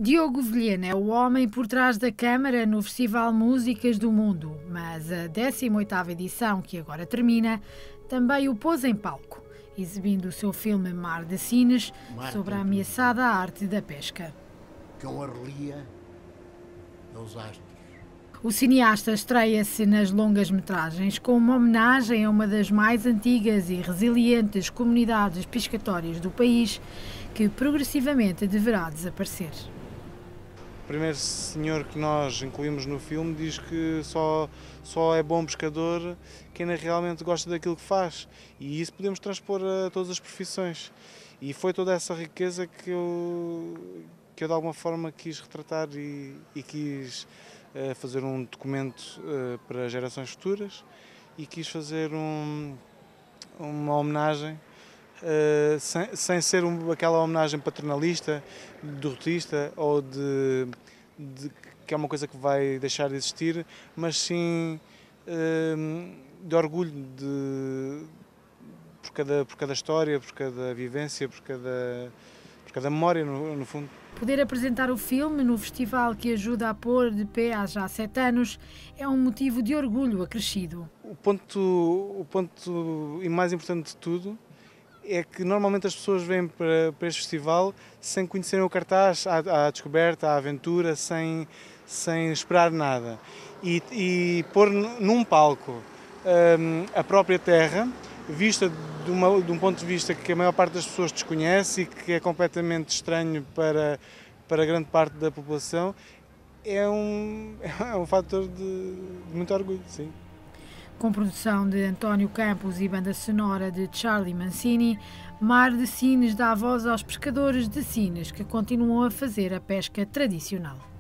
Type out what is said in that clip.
Diogo Vilhena é o homem por trás da câmara no Festival Músicas do Mundo, mas a 18ª edição, que agora termina, também o pôs em palco, exibindo o seu filme Mar de Sines sobre a ameaçada arte da pesca. Com a relia dos astros. O cineasta estreia-se nas longas-metragens com uma homenagem a uma das mais antigas e resilientes comunidades pescatórias do país, que progressivamente deverá desaparecer. O primeiro senhor que nós incluímos no filme diz que só é bom pescador quem realmente gosta daquilo que faz, e isso podemos transpor a todas as profissões. E foi toda essa riqueza que eu de alguma forma quis retratar e quis fazer um documento para gerações futuras, e quis fazer uma homenagem sem ser aquela homenagem paternalista, derrotista ou que é uma coisa que vai deixar de existir, mas sim de orgulho por cada história, por cada vivência, por cada memória, no fundo. Poder apresentar o filme no festival que ajuda a pôr de pé há já 7 anos é um motivo de orgulho acrescido. O ponto e mais importante de tudo é que normalmente as pessoas vêm para este festival sem conhecerem o cartaz, à descoberta, à aventura, sem esperar nada. E pôr num palco a própria terra, vista de um ponto de vista que a maior parte das pessoas desconhece e que é completamente estranho para grande parte da população, é um fator de muito orgulho, sim. Com produção de António Campos e banda sonora de Charlie Mancini, Mar de Sines dá voz aos pescadores de Sines que continuam a fazer a pesca tradicional.